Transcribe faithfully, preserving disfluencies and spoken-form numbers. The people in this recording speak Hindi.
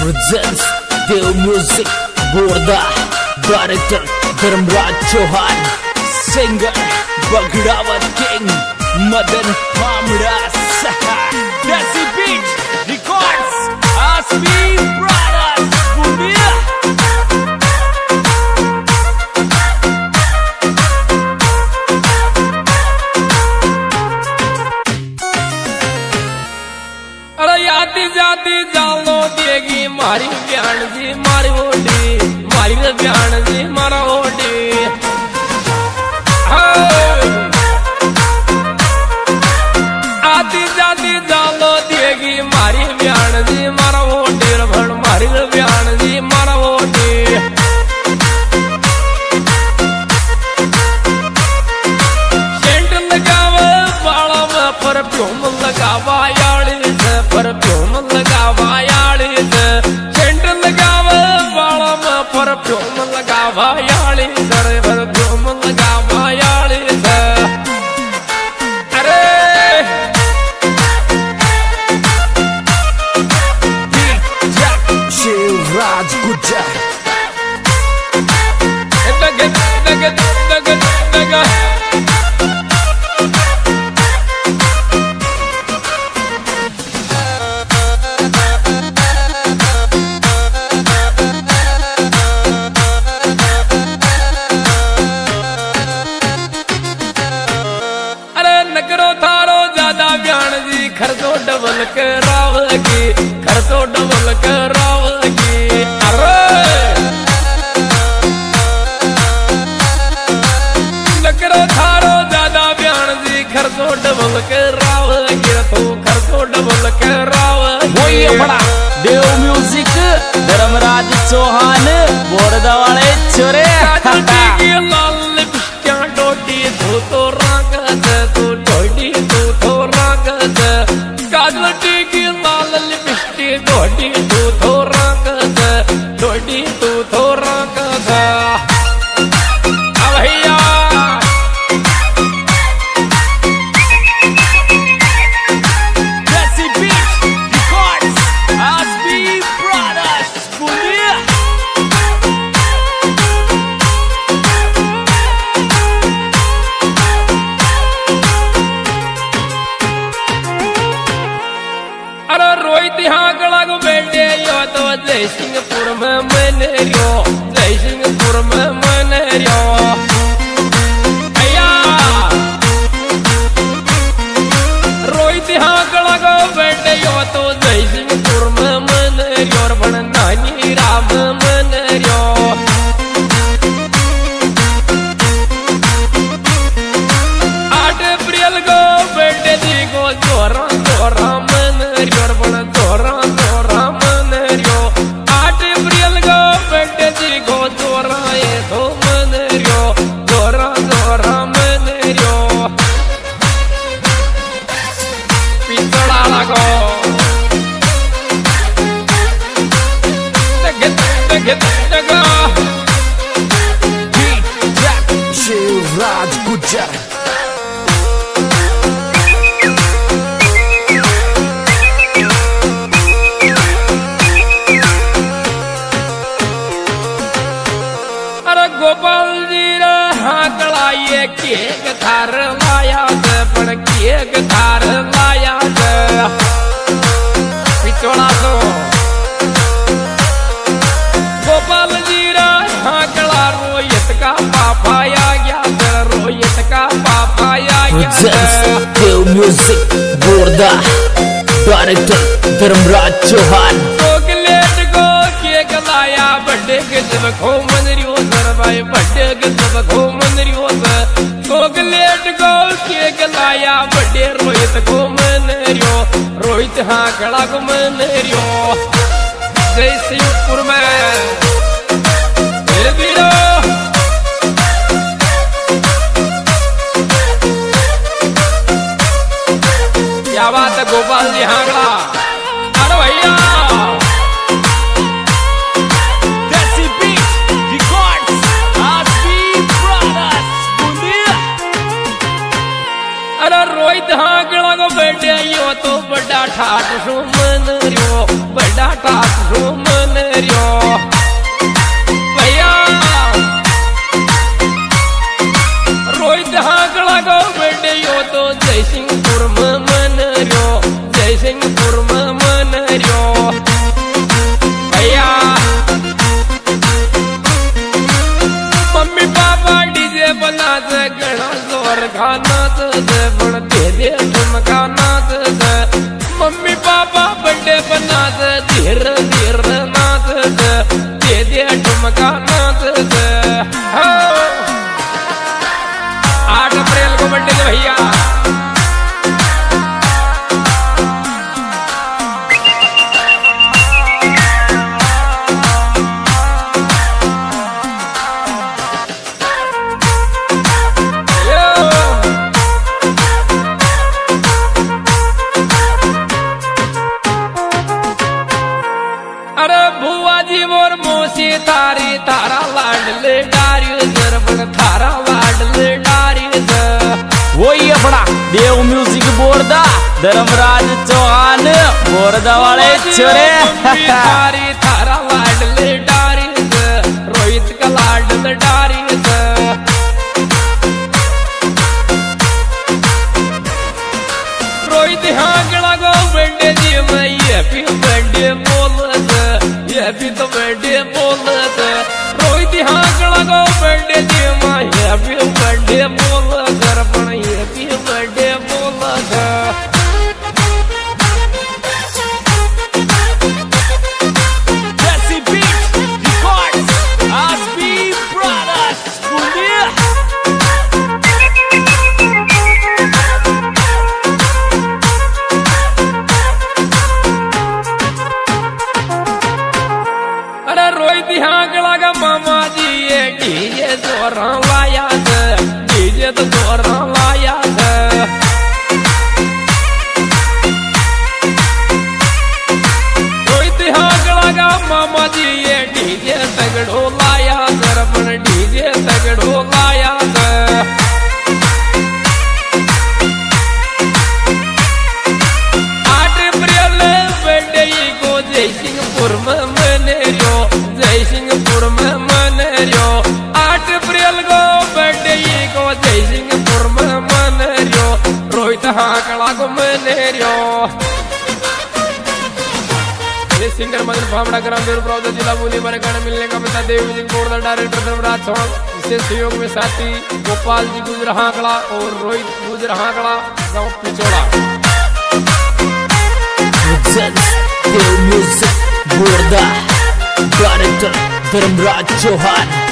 presence Dev music Borda director Dharmraj Chauhan singer Bagdawat king Madan हमरास देसी बीट रिकॉर्ड्स आसमी ब्रदर्स बुनिया जाती जालो देगी मारी ब्यान जी मारी ओडी मारी ब्यान जी मारा ओडी आती जाती जालो देगी मारी ब्यान जी मारा ओडी रबड़ मारी ब्यान जी मारा ओडी सेंट लगावा बालों में परफ्यूम लगावा याड़ी परफ्यूम लगावा याड़ी से सेंट लगावा बालों में परफ्यूम लगावा याड़ी से परफ्यूम लगावा याड़ी से अरे शिवराज गुज्जर दग दग दग दग खर्चो डबल करावगी खर्चो डबल करावगी अरे नकरो थारो ज्यादा बयान जी खर्चो डबल करावगी तो खर्चो डबल करावगी वही अपना देव म्यूजिक धर्मराज चौहान बोरदा वाले छोरे लाल बिस्किया डोडी तू तो रंग तू डोडी तू तो रंग काजलटी की लाल लिपस्टिक डोडी तू तो रंग डोडी तू तो रंग भैया देसी बीट रिकॉर्ड्स आसमी ब्रदर्स बुनिया बेटे यो तो जय सिंहपुर में मन रियो जय सिंहपुर में मन रियो भैया रोहित हाँ गो बेटे यो तो जय सिंहपुर में मन रियो और बन नानी राम मन रियो आठ अप्रैल को बेटे जी को जोरा जोरा मन रियो और बन जोरा शिवराज गुज्जर अरे गोपाल जी हाँ कड़ाइए केक थार लाया पण केक थार लाया पिछोड़ा तो गोपाल जी हाँ कड़ा रोहित का पापा आ गया रोहित का पापा आ गया Dev music Borda director Dharmraj Chauhan chocolate को केक लाया बर्थडे के जब खो मंदिरियो सर भाई बर्थडे के जब खो मंदिरियो सर चॉकलेट को केक लाया बर्थडे रोहित को मंदिरियो रोहित हाँ कड़ा को मंदिरियो जय सिंहपुर में क्या बात है गोपाल जी हाँगड़ा अरे भैया देसी बीट रिकॉर्ड्स आसमी ब्रदर्स बुनिया अरे रोहित हाँगड़ा को बेटे यो तो बड़ा ठाट सो मन रियो बड़ा ठाट सो मन भुआ जी मोर मोसी थारी थारा लाडले डारियो सरपण थारा लाडले डारियो वही अपना देव म्यूजिक बोर्दा धर्मराज चौहान बोर्दा वाले छोरे थारी थारा लाडले डारियो रोहित का लाडले डारियो रोहित हाँकड़ा गो बर्थडे जी मैं हैप्पी बर्थडे बोलत हैप्पी तो बर्थडे बोलत रोहित हाँकड़ा गो बर्थडे जी मैं हैप्पी बर्थडे बोलत सरपण हैप्पी बर्थडे बोलत Jesse Beat Records S B Brothers Bundia अरे रोहित हाँकड़ा का मामा जी ये डीजे जोरा लाया था डीजे तो जोरा लाया था रोहित हाँकड़ा का मामा जी ये डीजे तगड़ो लाया सरपण डीजे तगड़ो लाया था आठ अप्रैल बर्थडे को जयसिंहपुर में मनेरियो जयसिंहपुर में मनेरियो आठ अप्रैल को बर्थडे को जयसिंहपुर में मनेरियो रोहित हाँकड़ा को मनेरियो ये सिंगर मदन भामड़ा ग्राम देवप्रावत जिला बोली बड़े गाने मिलने का पता Dev music board director Dharmraj Chauhan विशेष सहयोग में साथी गोपाल जी गुजर हाँकड़ा और रोहित गुजर हाँकड़ा गाँव पिछोड़ा देव म्यूजिक बोर्दा डायरेक्टर धर्मराज चौहान